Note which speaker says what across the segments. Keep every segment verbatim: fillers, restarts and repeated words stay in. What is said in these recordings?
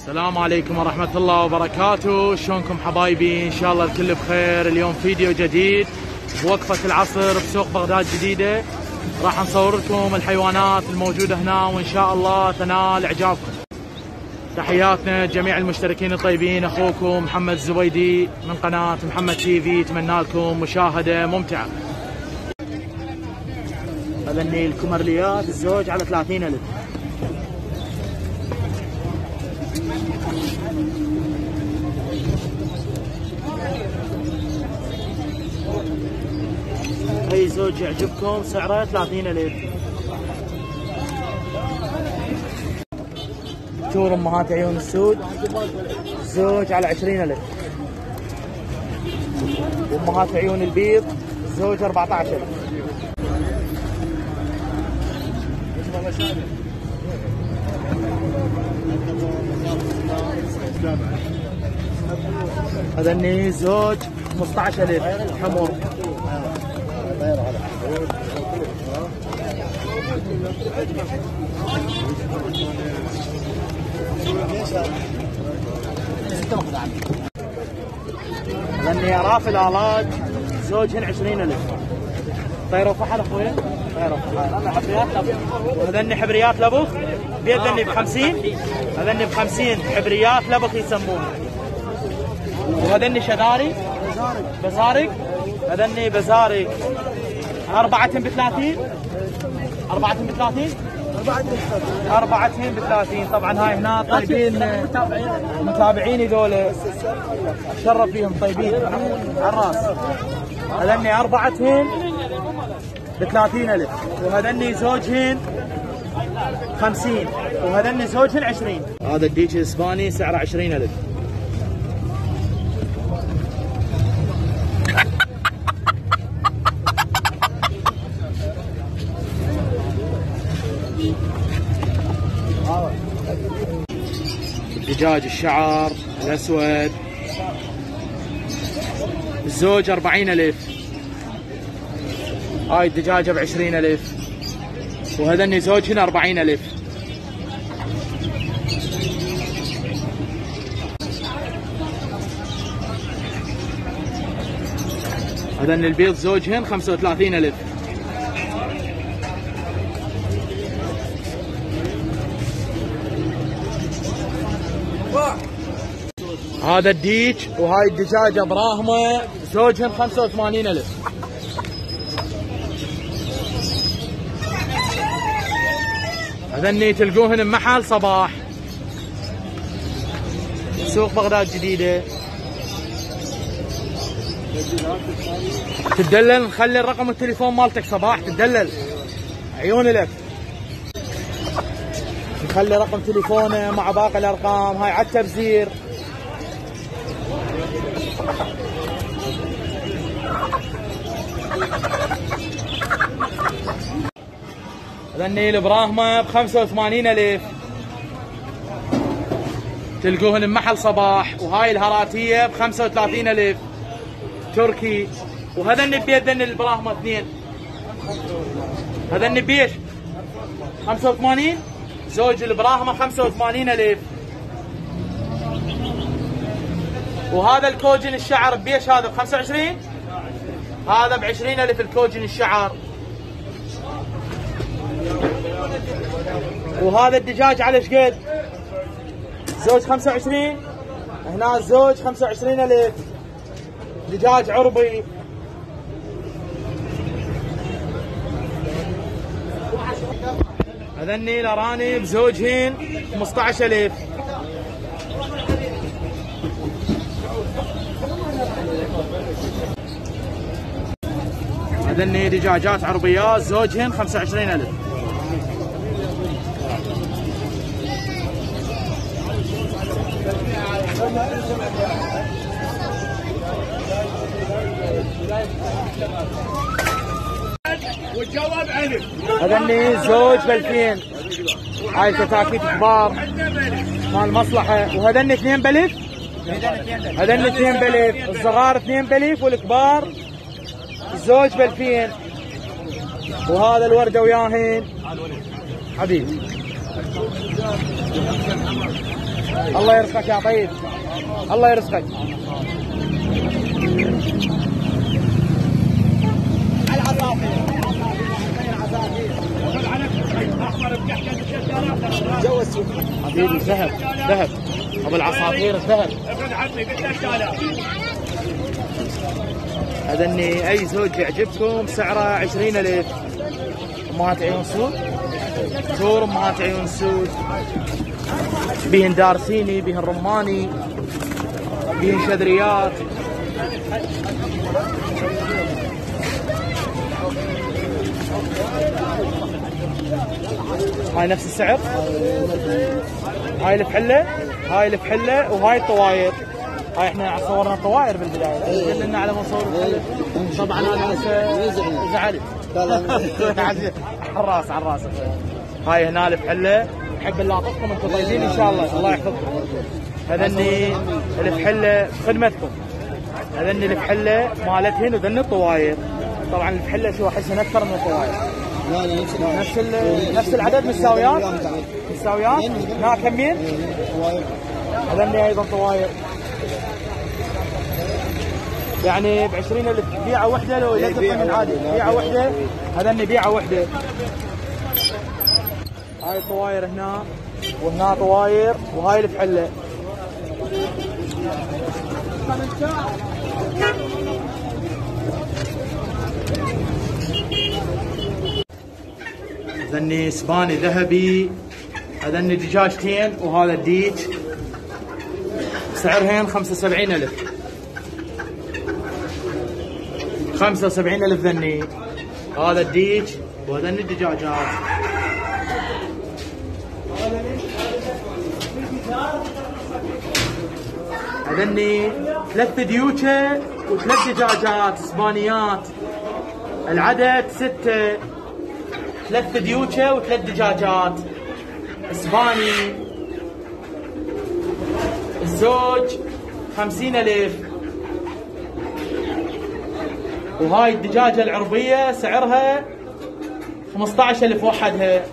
Speaker 1: السلام عليكم ورحمة الله وبركاته. شلونكم حبايبي؟ إن شاء الله الكل بخير. اليوم فيديو جديد بوقفة العصر بسوق بغداد جديدة. راح نصور لكم الحيوانات الموجودة هنا وإن شاء الله تنال إعجابكم. تحياتنا جميع المشتركين الطيبين، أخوكم محمد الزبيدي من قناة محمد تي في. أتمنى لكم مشاهدة ممتعة. هذني الكمرليات الزوج على ثلاثين ألف. اي زوج يعجبكم سعره ثلاثين ألف. تور امهات عيون السود زوج على عشرين ألف. وامهات عيون البيض زوج أربعة عشر ألف. هذني زوج خمسة عشر ألف حمر. هذني اراف الالات زوجهن عشرين ألف. طيروا فحل اخويا، طيروا فحل. حبريات لبخ. وهذني حبريات لبخ بيدني بخمسين. هذني بخمسين حبريات لبخ يسمون. وهذني شذاري بزارق. هذني بزارق أربعة بثلاثين. أربعة بثلاثين. أربعة بثلاثين. طبعا هاي هنا طيبين متابعيني ذولا، أتشرف فيهم طيبين على الراس. هذني أربعة بثلاثين ألف. وهذني زوجهن خمسين. وهذني زوجهن عشرين. هذا الديك الإسباني سعره عشرين ألف. دجاج الشعر الأسود الزوج أربعين ألف. هاي الدجاجة بعشرين ألف. وهذني زوجهن أربعين ألف. هذني البيض زوجهن خمسة وثلاثين ألف. هذا الديك وهاي الدجاجة براهمة زوجهن خمسة وثمانين ألف. هذني تلقوهن بمحل صباح سوق بغداد جديدة. تدلل نخلي الرقم التليفون مالتك صباح تدلل عيون لك. نخلي رقم تليفونه مع باقي الارقام هاي على التبذير. هذني البراهمة بخمسة وثمانين ألف. تلقوهن بمحل صباح. وهاي الهراتية بخمسة وثلاثين ألف تركي. وهذني بيدن البراهمة اثنين. هذني بيش خمسة وثمانين. زوج البراهمة خمسة وثمانين ألف. وهذا الكوجن الشعر بيش هذا ب خمسة وعشرين. هذا ب عشرين ألف الكوجن الشعر. وهذا الدجاج على شقد زوج خمسة وعشرين. هنا الزوج خمسة وعشرين ألف. دجاج عربي. هذني الارانب زوجهن خمسة عشر ألف. هذني دجاجات عربيات زوجهن خمسة وعشرين ألف. هذني زوج بألفين. هاي كتاكيت كبار مال مصلحة. وهذني اثنين بألف. هذني اثنين بألف. الصغار اثنين بألف والكبار الزوج بألفين. وهذا الوردة وياهن حبيبي. الله يرزقك يا طيب، الله يرزقك. حبيبي ذهب ذهب ابو العصافير الذهب. هذني اي زوج يعجبكم سعره عشرين ألف. امهات عيون سود، تور امهات عيون سود، بيهن دارسيني، بيهن رماني، بيهن شذريات. هاي نفس السعر، هاي الفحله، هاي الفحله وهاي الطواير. هاي احنا صورنا طواير بالبدايه، دلنا على مصور الفحله. طبعا انا زعلت على الراس على الراس. هاي هنا الفحله، نحب نلاطفكم انتم طيبين ان شاء الله، الله يحفظكم. هذني الفحله بخدمتكم، هذني الفحله مالتهن وذني الطواير. طبعا الفحله شو احسن اكثر من الطواير. نفس نفس العدد متساويات؟ متساويات؟ هنا كمين؟ هذني ايضا طواير. يعني ب عشرين ألف بيعه وحده لو يلتقي من عادي، بيعه وحده، هذني بيعه وحده. هاي طواير هنا وهنا طواير وهاي الفحله. هذني اسباني ذهبي، هذني دجاجتين وهذا الديج، سعرهن خمسة وسبعين ألف. خمسة وسبعين ألف ذني، هذا الديج وهذني الدجاجات. هذني ثلاث ديوكه وثلاث دجاجات اسبانيات، العدد ستة، ثلاث ديوكه وثلاث دجاجات اسباني. الزوج خمسين ألف. وهاي الدجاجة العربية سعرها خمسة عشر ألف وحدها.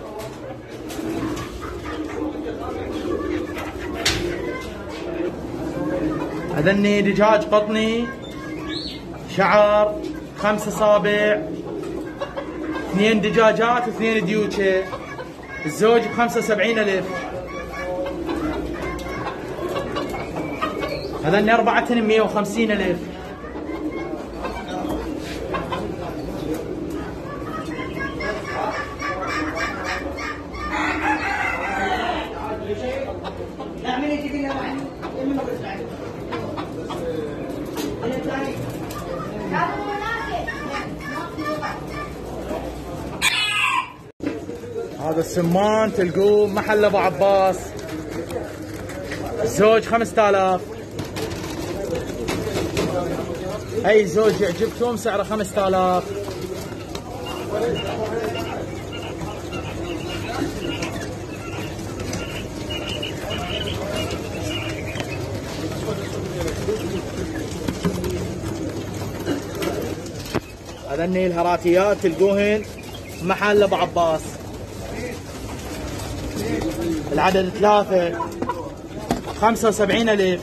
Speaker 1: هذني دجاج قطني شعر، خمسة صابع، اثنين دجاجات واثنين ديوكه. الزوج بخمسة وسبعين ألف. هذني أربعة مية وخمسين ألف. هذا السمان تلقوه محل ابو عباس، الزوج خمسة آلاف. اي زوج يعجبكم سعره خمسة آلاف. هذني الهراتيات تلقوهن محل ابو عباس، العدد ثلاثة، خمسة وسبعين ألف.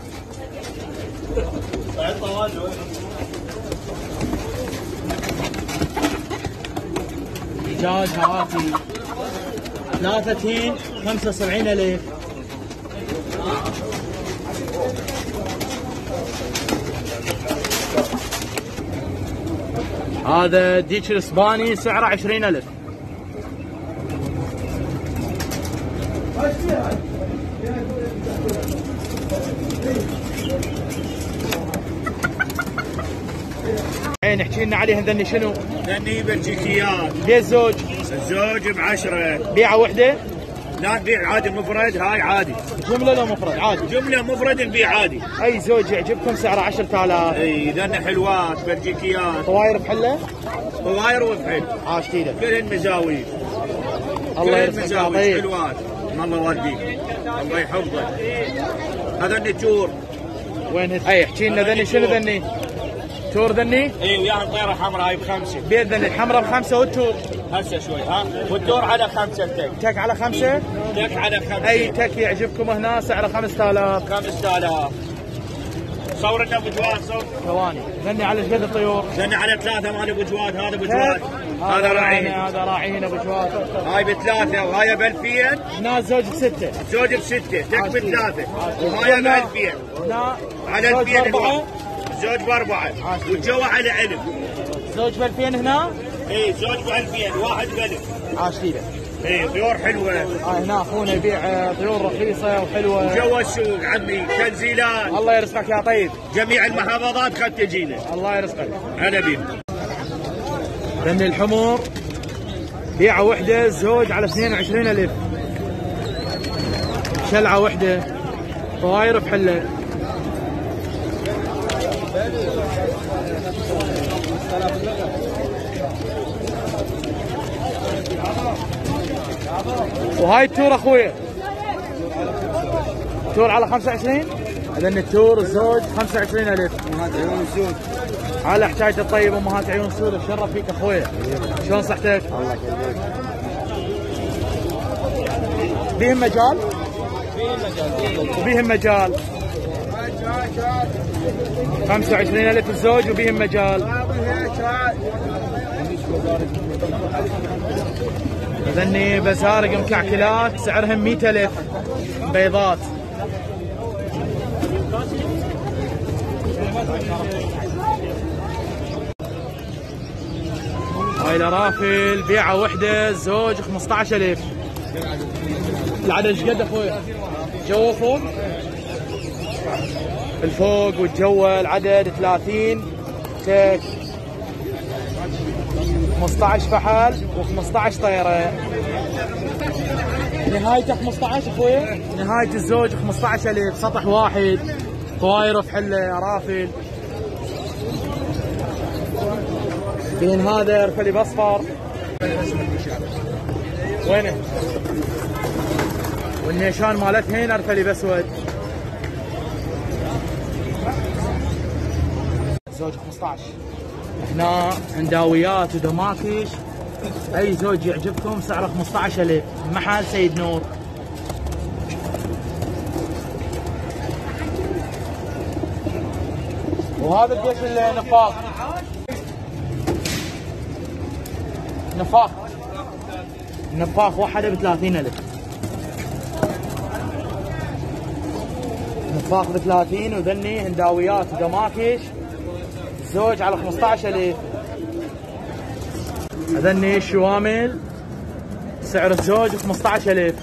Speaker 1: دجاج هراتي ثلاثتين خمسة وسبعين ألف. هذا ديك الاسباني سعره عشرين ألف. ايه نحكي لنا عليه هذني شنو؟
Speaker 2: هذني بلجيكيات.
Speaker 1: ليه الزوج؟
Speaker 2: الزوج بعشرة.
Speaker 1: بيعه وحده؟
Speaker 2: لا نبيع عادي مفرد، هاي عادي.
Speaker 1: جمله لو مفرد؟ عادي.
Speaker 2: جمله مفرد نبيع عادي.
Speaker 1: اي زوج يعجبكم سعره عشرة آلاف.
Speaker 2: اي ذني حلوات بلجيكيات.
Speaker 1: طواير بحله؟
Speaker 2: طواير وبحل.
Speaker 1: عاش ايدك.
Speaker 2: كلهن مزاوير.
Speaker 1: الله يرزقك يا طيب.
Speaker 2: حلوات. الله يوديك. الله يحفظك. هذني تور.
Speaker 1: وين اي احكي لنا ذني شنو ذني؟ تور ذني؟
Speaker 2: اي وياها طيره حمراء هاي بخمسه.
Speaker 1: بيت ذني الحمراء بخمسه والتور؟
Speaker 2: هسه شوي ها، والدور على خمسة تك.
Speaker 1: تك على خمسة؟
Speaker 2: تك على خمسة.
Speaker 1: أي تك يعجبكم هنا سعره خمسة آلاف.
Speaker 2: خمسة آلاف. صور لنا ابو جواد صور.
Speaker 1: ثواني، ذني على ايش قد الطيور؟
Speaker 2: ذني على ثلاثة مال ابو جواد، هذا ابو جواد.
Speaker 1: هذا راعي هذا راعي هنا ابو جواد.
Speaker 2: هاي بثلاثة وهاي بألفين.
Speaker 1: هنا الزوج بستة.
Speaker 2: الزوج بستة، تك بثلاثة. وهاي بألفين.
Speaker 1: هنا
Speaker 2: على ألفين الواحد. الزوج بأربعة. والجو على علم.
Speaker 1: زوج بألفين هنا؟
Speaker 2: اي زوج بألفين، واحد بألف.
Speaker 1: عاش ليلة.
Speaker 2: اي طيور حلوة.
Speaker 1: آه هنا اخونا يبيع طيور رخيصة وحلوة.
Speaker 2: جو السوق عمي تنزيلات.
Speaker 1: الله يرزقك يا طيب.
Speaker 2: جميع المحافظات خد تجينا.
Speaker 1: الله يرزقك.
Speaker 2: هلا بيك.
Speaker 1: ذني الحمر بيعة وحدة الزوج على اثنين وعشرين ألف. شلعة وحدة طواير بحلة. وهاي التور اخويا، تور على خمسة وعشرين. اذن التور الزوج خمسة وعشرين ألف.
Speaker 2: امهات عيون سود.
Speaker 1: على حكاية الطيب امهات عيون سود. اتشرف فيك اخويا. شلون صحتك؟
Speaker 2: الله يخليك.
Speaker 1: بيهم مجال؟ وبيهم مجال. خمسة وعشرين ألف الزوج وبيهم مجال. اذني بزارق مكعكلات سعرهم مئة ألف بيضات. هاي الارافل بيعة وحدة الزوج خمسة عشر ألف. العدد ايش قد اخويا؟ جو فوق؟ الفوق والجو العدد ثلاثين تك خمسة عشر فحل وخمسة عشر طيرة. نهايته خمسة عشر اخويا. نهاية الزوج خمسة عشر ألف. سطح واحد طواير بحلة رافل. بين هذا رفلي باصفر. وينه؟ والنيشان مالتهن ارفلي باسود. زوج خمسة عشر. هنا هنداويات ودماكش اي زوج يعجبكم سعره خمسة عشر ألف. محل سيد نور. وهذا قديش النفاق؟ نفاق نفاق واحدة ب ثلاثين ألف. نفاق ب ثلاثين. وذني هنداويات ودماكش زوج على خمسة عشر ألف. هذني الشوامل سعر الزوج خمسة عشر ألف.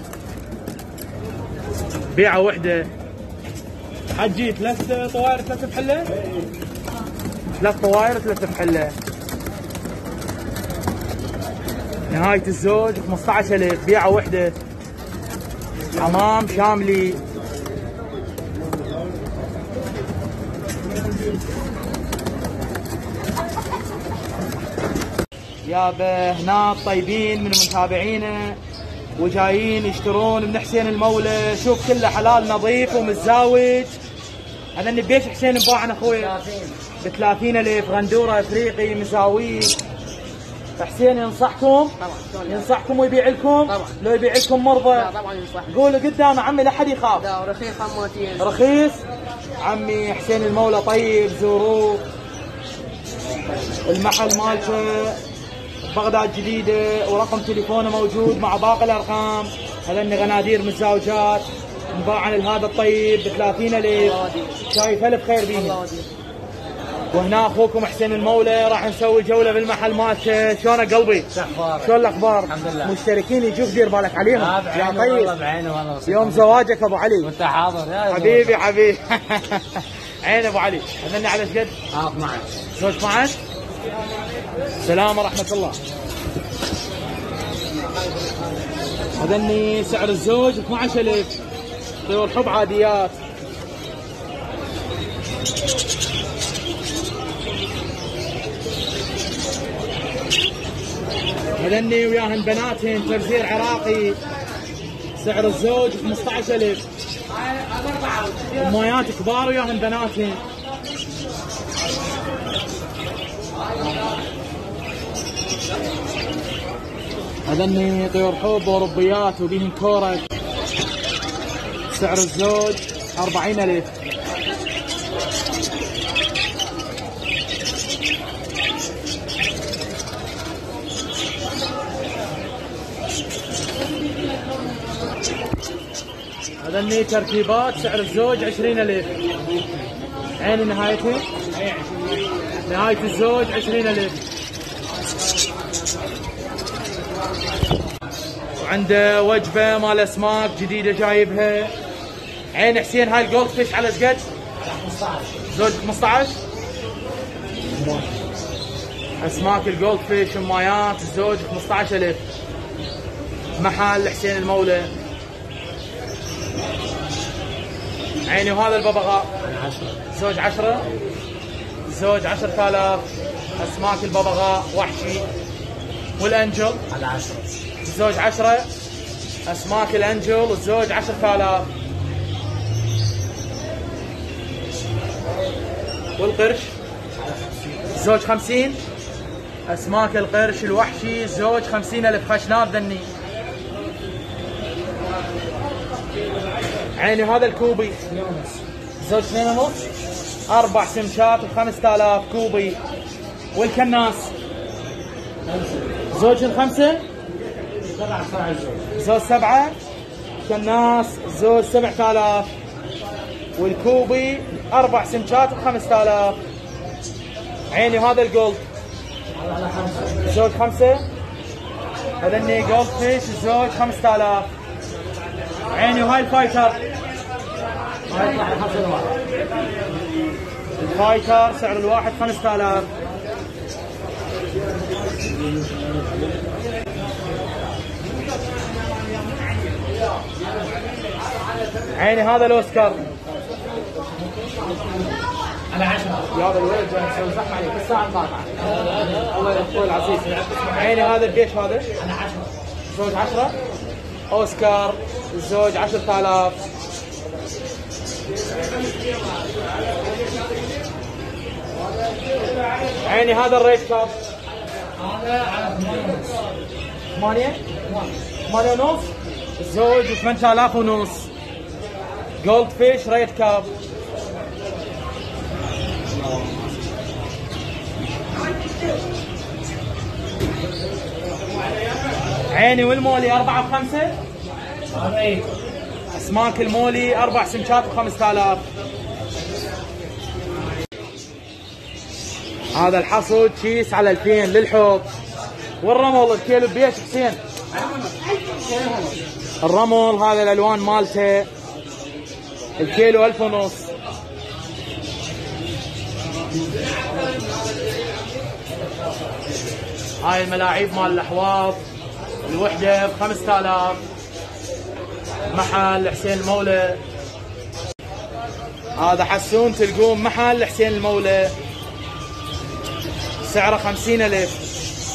Speaker 1: بيعة وحدة. حجي ثلاث طواير ثلاث بحلة؟ ثلاث طواير ثلاث بحلة. نهاية الزوج خمسة عشر ألف. بيعة وحدة. حمام شاملي. يابا هنا الطيبين من متابعينا وجايين يشترون من حسين المولى. شوف كله حلال نظيف ومتزاوج. هذا بيش حسين مباعنا اخوي ب ثلاثين ألف. غندوره افريقي مزاويج. حسين ينصحكم؟ طبعا. ينصحكم ويبيع لكم؟ طبعا. لو يبيع لكم مرضى؟ لا طبعا ينصح. قولوا قدام عمي لا حد يخاف. لا ورخيص حموتين. رخيص؟ عمي حسين المولى طيب زوروه. المحل مالته بغداد جديدة ورقم تليفونه موجود مع باقي الارقام. هذني غنادير متزاوجات مباعا لهذا الطيب ب ثلاثين ألف. شايف الف خير بيهم. وهنا اخوكم حسين المولى راح نسوي جوله بالمحل مالته. شلونك قلبي؟ شلون الاخبار؟ الحمد لله. مشتركين يجوك دير بالك عليهم. يا طيب والله بعينه والله. يوم زواجك ابو علي وانت حاضر يا حبيبي حبيبي. عين ابو علي. هذني على ايش قد؟ اثني عشر. زوج اثني عشر. سلام ورحمة الله. هذني سعر الزوج اثني عشر ألف. طيور حب عاديات. هذني وياهن بناتهن تبزير عراقي. سعر الزوج خمسة عشر ألف. اميات كبار وياهن بناتهن. هذني طيور حب وربيات وبيهن كورك. سعر الزوج أربعين ألف. هذني تركيبات سعر الزوج عشرين ألف. عين نهايته نهاية الزوج عشرين ألف. وعنده وجبة مال أسماك جديدة جايبها. عين حسين هاي الجولد فيش على زقد زوج خمسة عشر. أسماك الجولد فيش مايات الزوج خمسة عشر ألف. محل حسين المولى. عيني وهذا الببغاء زوج عشرة. زوج عشرة آلاف. أسماك الببغاء وحشي. والأنجل على عشرة. زوج عشرة. أسماك الأنجل الزوج عشرة آلاف. والقرش زوج خمسين. أسماك القرش الوحشي زوج خمسين ألف. خشناب ذني. عيني هذا الكوبي زوج اثنين ونص. أربع سمشات بخمسة آلاف كوبي. والكناس زوج الخمسة. زوج سبعة. كناس زوج سبعة آلاف. والكوبي أربع سمشات بخمسة آلاف. عيني هذا الجولد زوج خمسة. هذني جولد فيش زوج خمسة آلاف. عيني وهاي الفايتر. الفايتر سعر الواحد خمسة آلاف. عيني هذا الاوسكار على عشرة. يا هذا الولد جاي يسوي زحمه عليك الساعه انقاطعه. الله يا اخوي العزيز. عيني هذا الجيش هذا على عشرة. زوج عشرة. اوسكار الزوج عشرة آلاف. عيني هذا الريت كاب هذا على ثمانية ثمانية ونص. الزوج ثمانية آلاف ونص. جولد فيش ريت كاب. عيني والمولي أربعة بخمسة. أسماك المولي أربع سمكات بخمسة آلاف. هذا الحصد كيس على ألفين للحب. والرمل الكيلو ببيت حسين. الرمل هذا الألوان مالته الكيلو ألف ونص. هاي الملاعيب مال الأحواض الوحدة بخمسة آلاف. محل حسين المولى. هذا حسون تلقوم محل حسين المولى سعره خمسين ألف.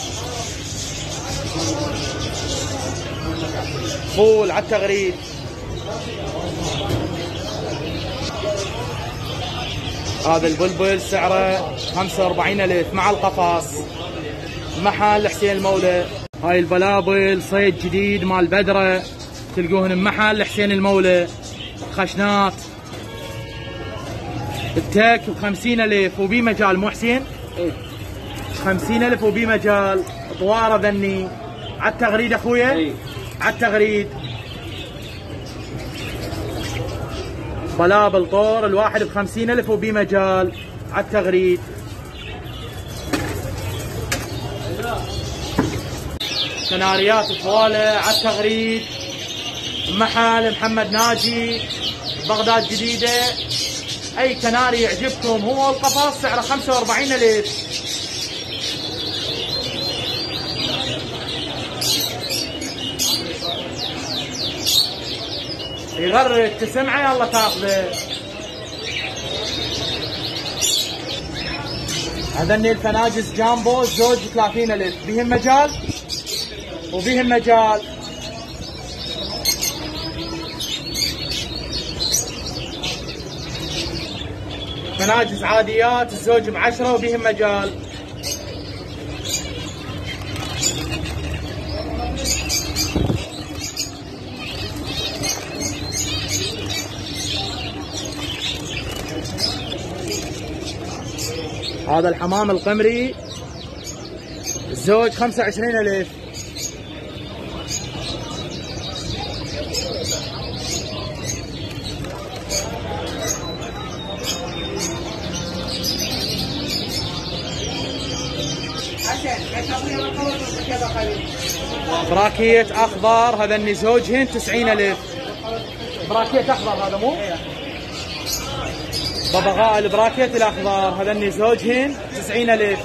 Speaker 1: فول على التغريد. هذا البلبل سعره خمسة وأربعين ألف مع القفص. محل حسين المولى. هاي البلابل صيد جديد مال بدرة تلقوهن بمحل حسين المولى. خشنات التاك بخمسين ألف وبي مجال مو حسين؟ خمسين ألف وبي مجال. طوارة ذني على التغريد اخويا. على التغريد. بلابل طور الواحد بخمسين ألف وبي مجال على التغريد. سناريات طوالة على التغريد. محل محمد ناجي بغداد جديدة. أي كناري يعجبكم هو القفص سعره خمسة وأربعين ألف. يغرد تسمعه يلا تاخذه. هذني الفناجس جامبو زوج ثلاثين ألف. بيهم مجال وبيهم مجال. فناجس عاديات الزوج بعشرة وبيهم مجال. هذا الحمام القمري الزوج خمسة وعشرين ألف. براكيت اخضر هذا زوجهن تسعين ألف. براكيت اخضر هذا مو ببغاء البراكيت الاخضر هذا زوجهن تسعين ألف.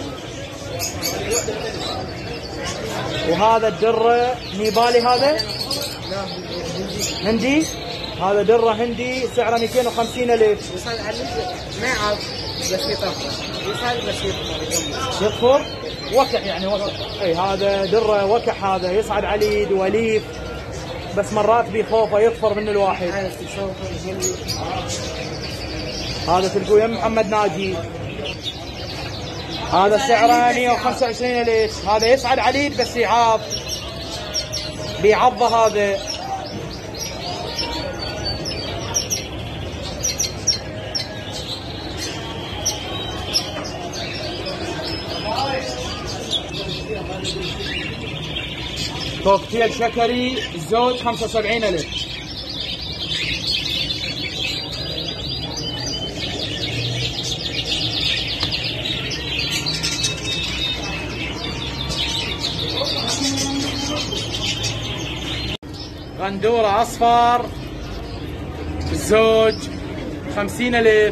Speaker 1: وهذا الدره نيبالي هذا هندي. هذا دره هندي سعره مئتين وخمسين ألف.
Speaker 3: ما يعرف بسيطة يسال بسيطة
Speaker 1: يطفر وكح يعني وكح. اي هذا دره وكح هذا يصعد على اليد وليف بس مرات بيخوفه يطفر من الواحد. هذا تلقوه يم محمد ناجي هذا سعره مئة وخمسة وعشرين ألف. هذا يصعد على اليد بس يعاف بيعضه هذا. كوكتيل شكري الزوج خمسة وسبعين ألف. غندورة أصفر الزوج خمسين ألف.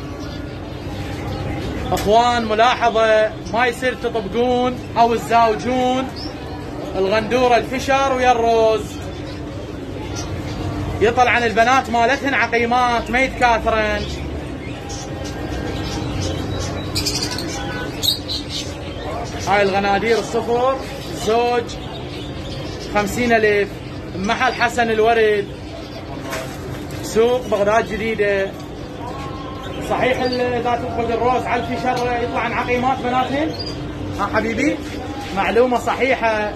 Speaker 1: أخوان ملاحظة ما يصير تطبقون أو تزاوجون الغندورة الفشر ويا الروز. يطلع عن البنات مالتهن عقيمات ما يتكاثرن. هاي الغنادير الصفر الزوج خمسين ألف. محل حسن الورد سوق بغداد جديدة. صحيح إذا تطبق الروز على الفشر يطلع عن عقيمات بناتهن؟ ها حبيبي معلومة صحيحة.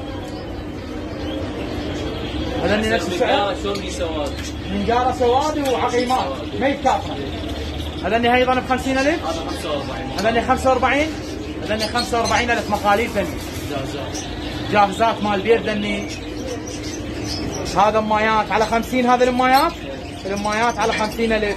Speaker 1: هذا نفس السعر
Speaker 4: شوربي سواد
Speaker 1: منجارة سواد وعقيمات ما يتكاثرن. هذا ايضا ب خمسين ألف.
Speaker 4: هذا خمسة وأربعين.
Speaker 1: هذا خمسة وأربعين. هذا خمسة وأربعين ألف مخاليف ذني
Speaker 4: جاهزات
Speaker 1: جاهزات مال بيت ذني. هذا مايات على خمسين. هذا المايات المايات على خمسين ألف.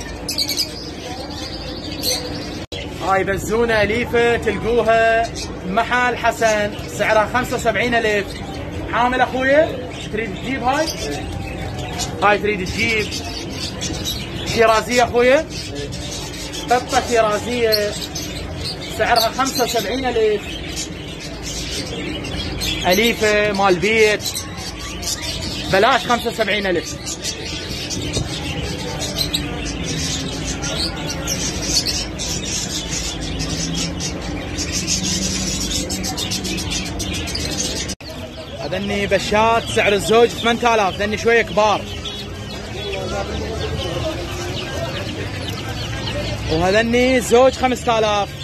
Speaker 1: هاي بزونة أليفة تلقوها محل حسن سعرها خمسة وسبعين ألف. حامل أخويا تريد تجيب هاي؟ هاي تريد تجيب شيرازية أخويا؟ قطة شيرازية سعرها خمسة وسبعين ألف. أليفة مال بيت بلاش خمسة وسبعين ألف. هذني بشات سعر الزوج ثمانية آلاف. هذني شويه كبار. وهذني زوج خمسة آلاف.